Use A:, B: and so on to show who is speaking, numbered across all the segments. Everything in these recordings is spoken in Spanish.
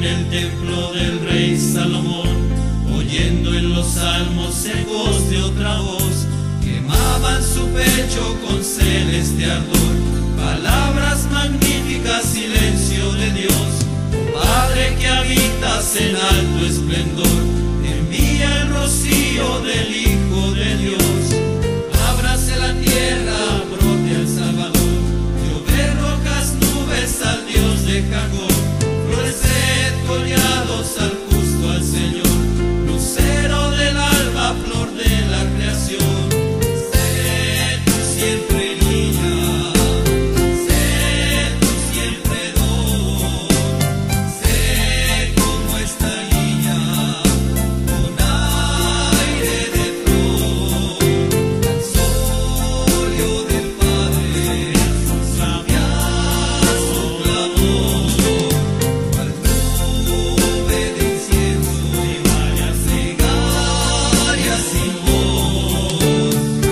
A: el templo del rey Salomón, oyendo en los salmos ecos de otra voz, quemaban su pecho con celeste ardor, palabras magníficas, silencio de Dios. Oh Padre que habitas en alto esplendor, envía el rocío del Hijo de Dios. Ábrase la tierra, brote el Salvador, llover rojas nubes al Dios de Jacob. Floreced collados al justo, al Señor, lucero del alba, flor de la creación. Sé tú siempre niña, sé tú siempre don, sé como esta niña con aire de flor, al solio del Padre, sabía su clamor, cual nube de incienso, varias plegarias sin voz.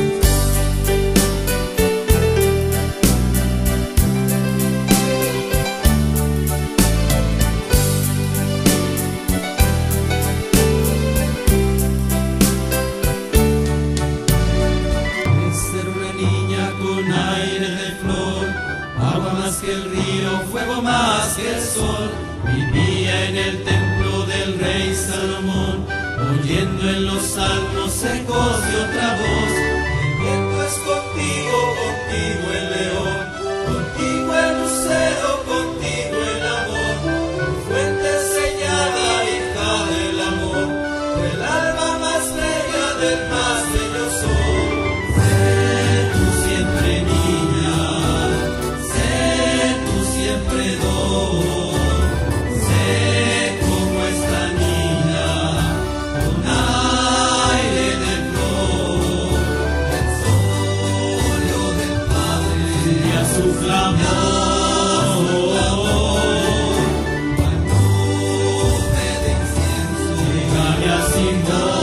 A: Es ser una niña con aire de flor, agua más que el río, fuego más que el sol. Vivía en el templo del rey Salomón, oyendo en los salmos ecos de otra voz. El viento es contigo, contigo el león, contigo el lucero, contigo el amor. Fuente sellada, hija del amor, del alma más bella, del más bello sol. Sé tú siempre niña, sé tú siempre don, sé como esta niña con aire de flor, el solio del Padre y a su clamor, cual nube de incienso, plegaria sin voz.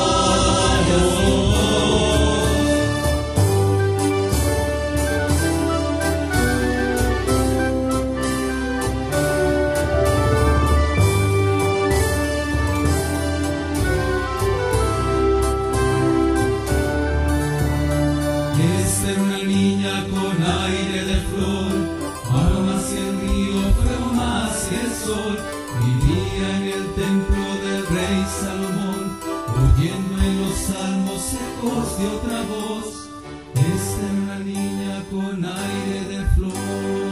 A: Es ser una niña con aire de flor, agua más que el río, fuego más que el sol. Vivía en el templo del rey Salomón, oyendo en los salmos ecos de otra voz. Es ser una niña con aire de flor.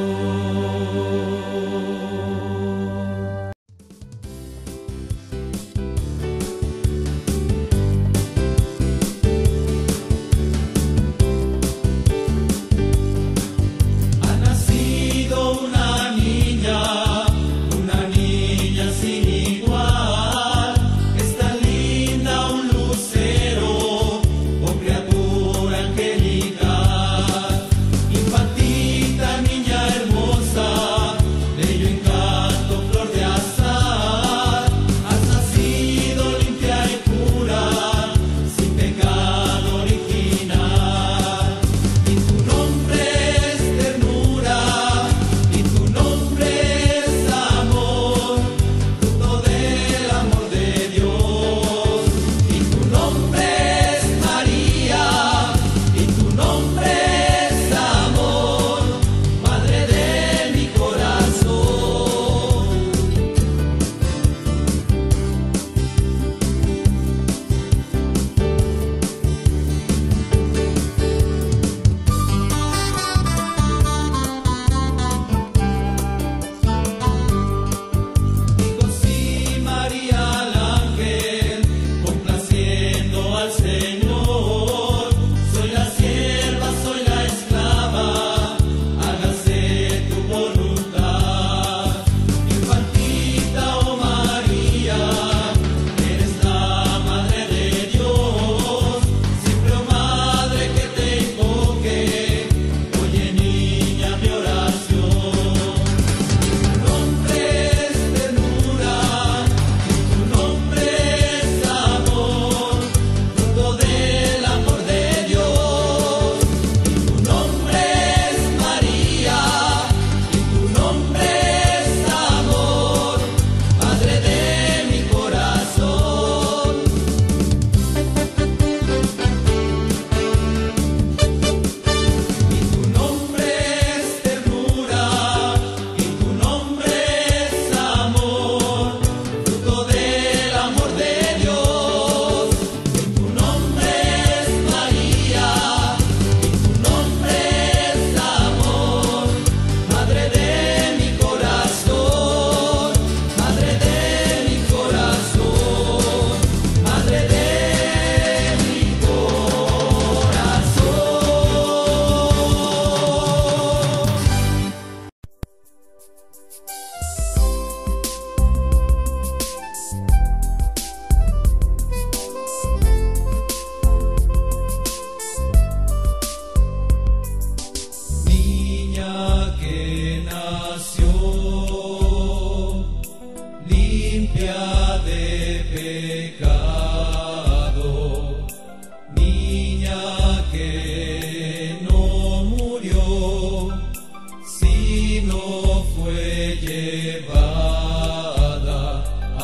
A: Ha nacido una niña sin igual. Está linda, un lucero, oh criatura angelical. Infantil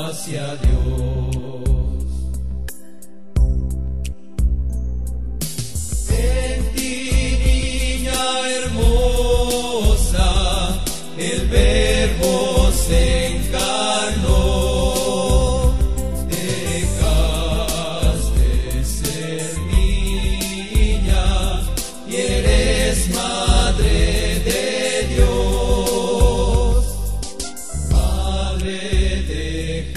A: hacia Dios. En ti, niña hermosa, el Verbo se encarnó. Dejaste ser niña y eres madre de Dios, madre de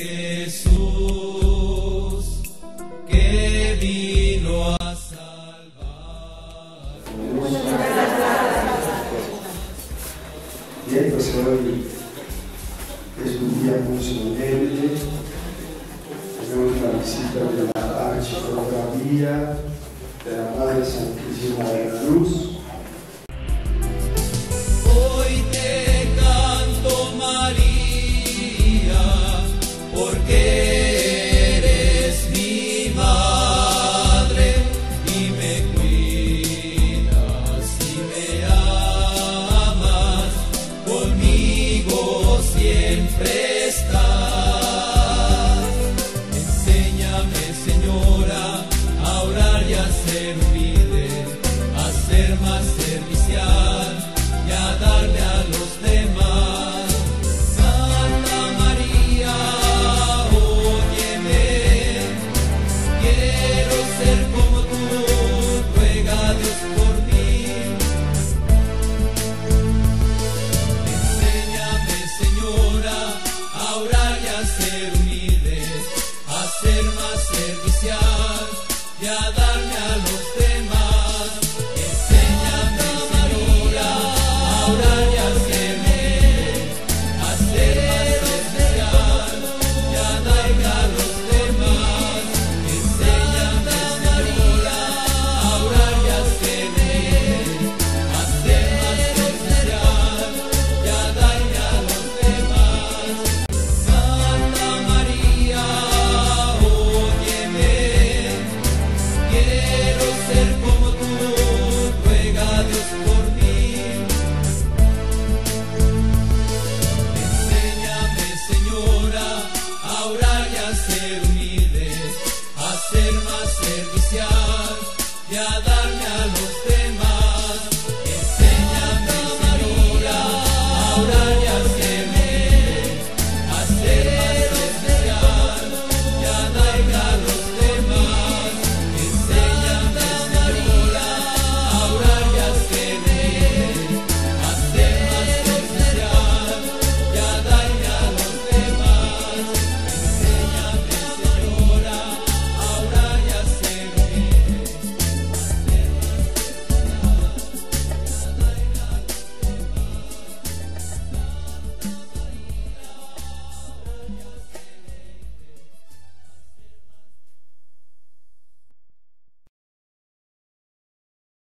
A: Jesús, que vino a salvar.
B: Bien, pues hoy es un día muy solemne. Tenemos la visita de la archicofradía de la Madre Santísima de la Luz.